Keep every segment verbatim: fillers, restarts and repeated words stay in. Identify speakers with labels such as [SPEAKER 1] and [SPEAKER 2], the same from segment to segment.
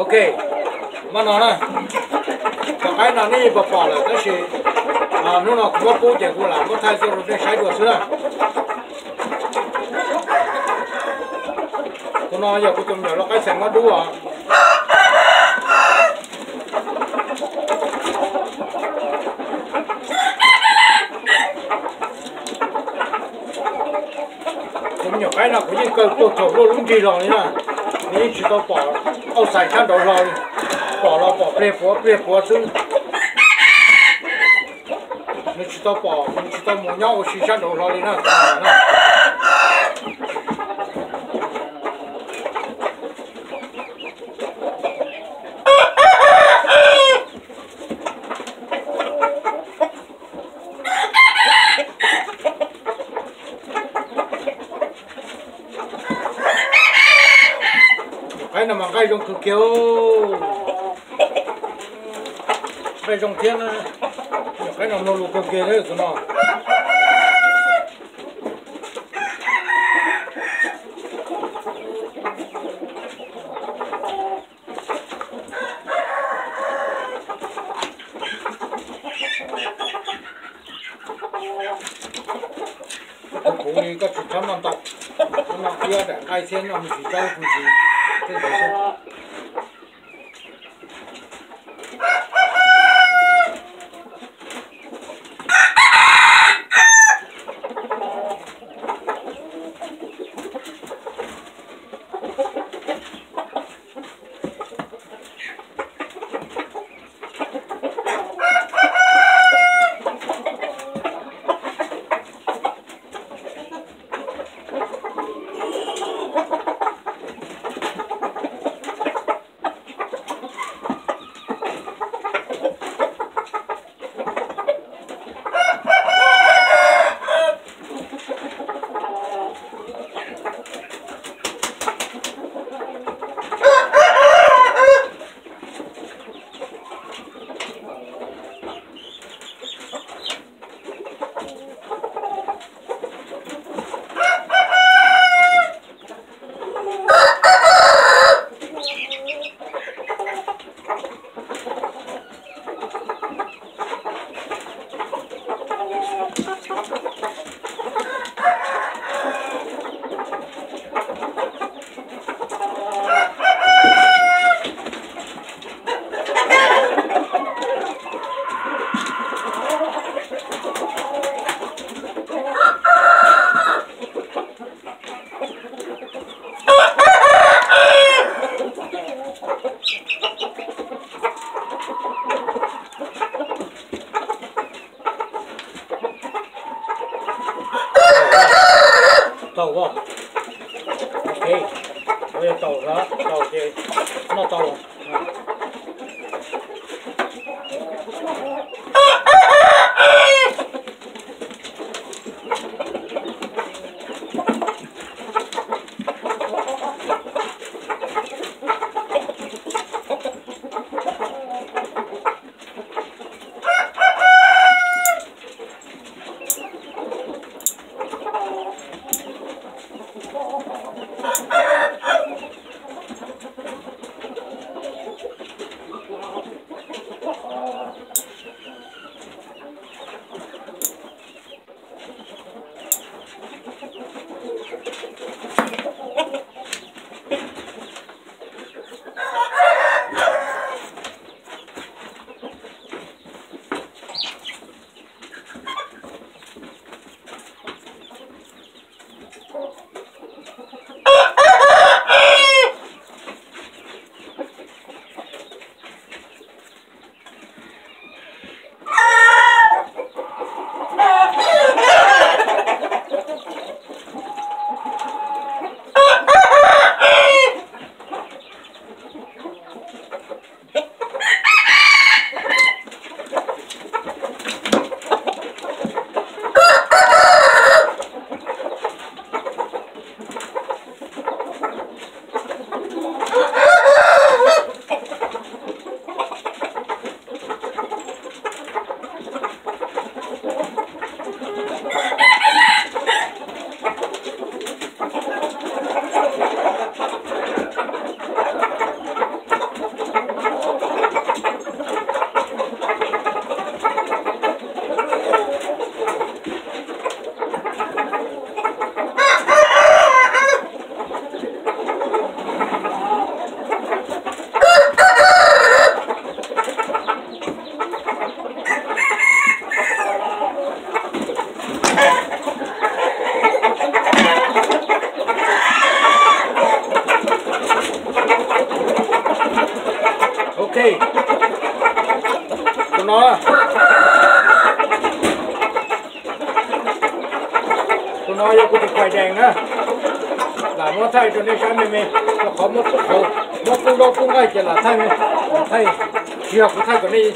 [SPEAKER 1] ok mà nó này cái nào này bỏ bỏ là cái gì à nó nó có cố để của là có thay cho nó sai được chưa tôi nói giờ tôi nhớ là cái sản nó đúng à tôi nhớ cái nào cũng như cái tôi thầu luôn luôn gì rồi nèนี่chỉต้องbỏเอาใส่ขั้นดอกเราbỏเราbỏเปรี้ยวเปรี้ยวซึ่งนี่chỉต้องbỏนี่chỉต้องหมุนเงาสีขั้นดอกเราเลยนะนะcái nào mà cái trong cực kiều cái trong thiên cái nào nó lục cực kiều đấy tụi nó cũng như các chủ trăm năm tộc nó kia để khai thiên làm gì đâu cũng gì cái đấy chứ tàu không? Ok, bây giờ tàu đó, tàu thì nó tàu. đi tụi nó tụi nó vô cái khoai đèn á là nó thay cho nên sáng mình nó có một chút hồ một chút đó cũng ngay chỉ là thay mình thay chiều cũng thay cái này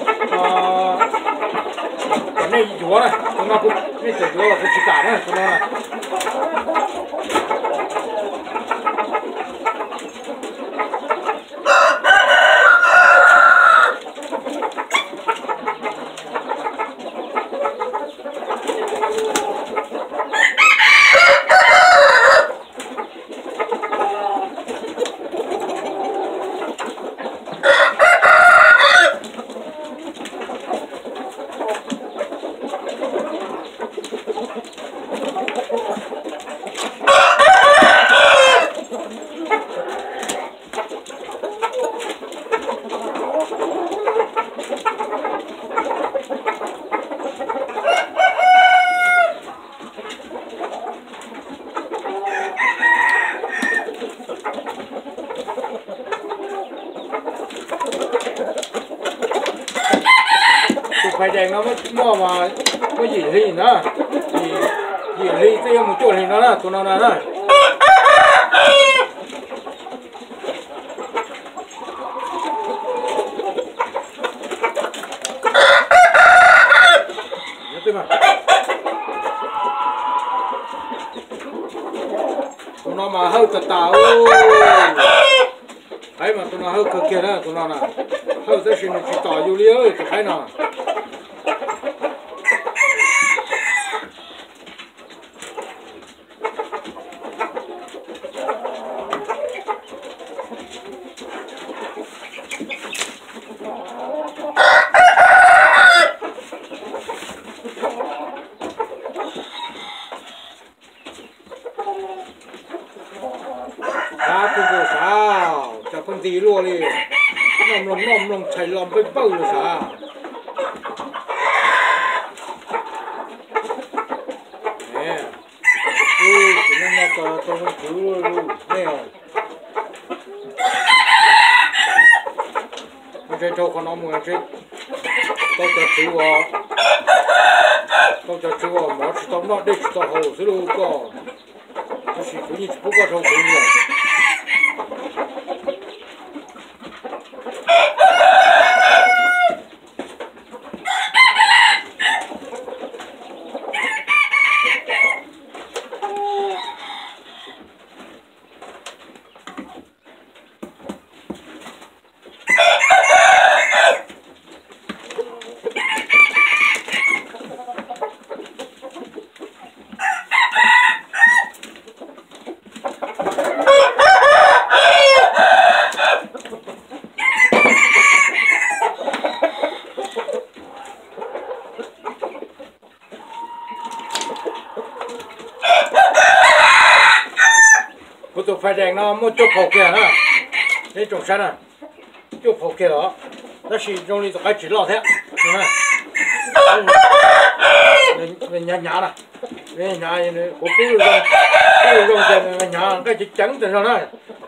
[SPEAKER 1] cái này dúa này tụi nó cũng cái từ dúa là cũng chỉ cả này tụi nó này khoai đèn nó mới mua mà có gì gì nữa gì gì gì cái một chỗ thì nó là tụi nó là nó tụi nó mà hơi tạt tao ấy mà tụi nó hơi cực kia đó tụi nó là hơi tới xin chỉ tỏ vô lý ơi cái nào con gì luôn đi nằm lòng nằm lòng chảy lòng với bầu rồi sao nè ừ chỉ nên là có con thứ luôn nè mình chơi cho con nó mua chơi tôi cho chú à tôi cho chú à mà chỉ tao nó đi chỉ tao hồ chứ đâu có tôi chỉ có như bố có thâu cũng nhiều tụi phải đèn nó một chút hậu kia ha, đây trồng sen à, chút hậu kia đó, nó chỉ trong đi tụi cái chỉ lọt thế, đúng không? Mình nhà nhà này, mình nhà này có cái rồng, cái rồng tiền nhà cái chỉ trắng tiền rồi này,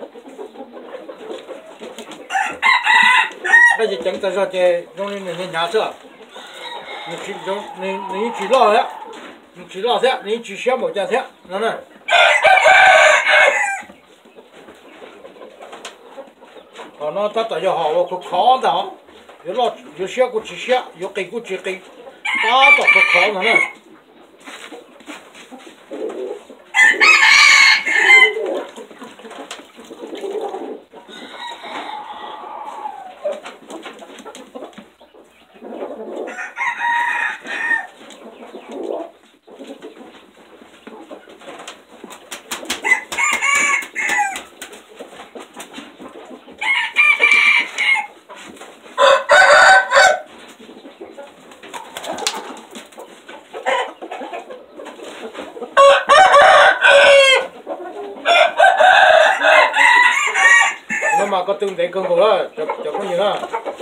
[SPEAKER 1] cái chỉ trắng tiền rồi thì trong đi mình nhà chưa, mình chỉ trong mình mình chỉ lọt thế, mình chỉ lọt thế, mình chỉ xem một cái thế, nó này. còn nó tất cả họ có khó đó,有老有些个只些，有给个只给，大到可khó了呢。mà có tương tế cơm của đó, cho cho có gì đó,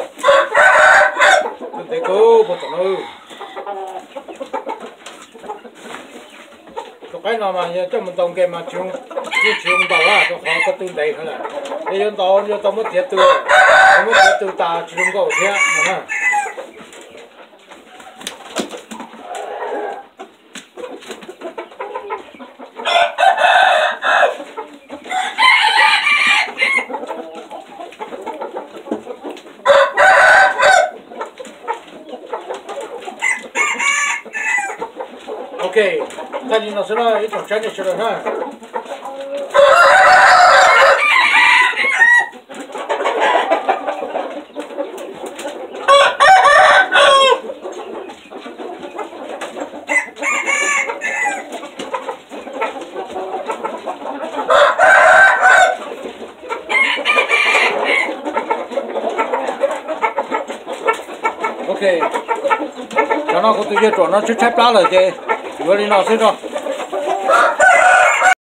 [SPEAKER 1] tương tế cơm một tuần ư, có cái nào mà cho mình trồng cái mà chung, như chung tàu á, cho họ có tương tế thôi là, để cho tàu cho tàu mất thiệt tươi. 我们可都打这种高铁，你看。OK， 看你那是了，一种山的吃了哈。OK， 让那个对接装上去拆pla了的，我的那谁着。